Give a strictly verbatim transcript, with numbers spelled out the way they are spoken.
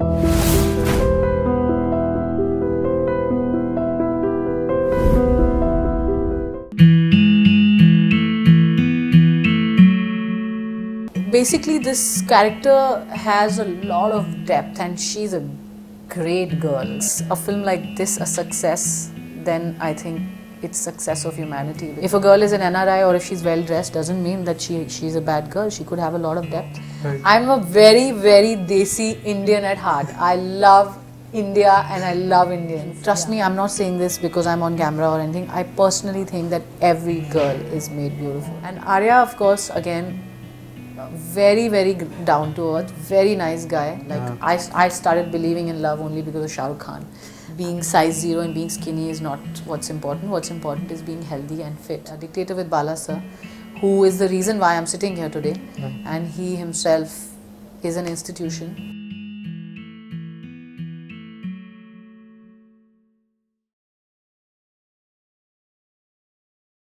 Basically, this character has a lot of depth and she's a great girl. A film like this a success, then I think it's success of humanity. If a girl is an N R I or if she's well dressed, doesn't mean that she she's a bad girl. She could have a lot of depth. Right. I'm a very very desi Indian at heart. I love India and I love Indians. Trust yeah. me, I'm not saying this because I'm on camera or anything. I personally think that every girl is made beautiful. And Arya, of course, again, very very down to earth, very nice guy. Like yeah. I, I started believing in love only because of Shah Rukh Khan. Being size zero and being skinny is not what's important. What's important is being healthy and fit. A Dictator with Bala sir, who is the reason why I'm sitting here today, yeah. and he himself is an institution.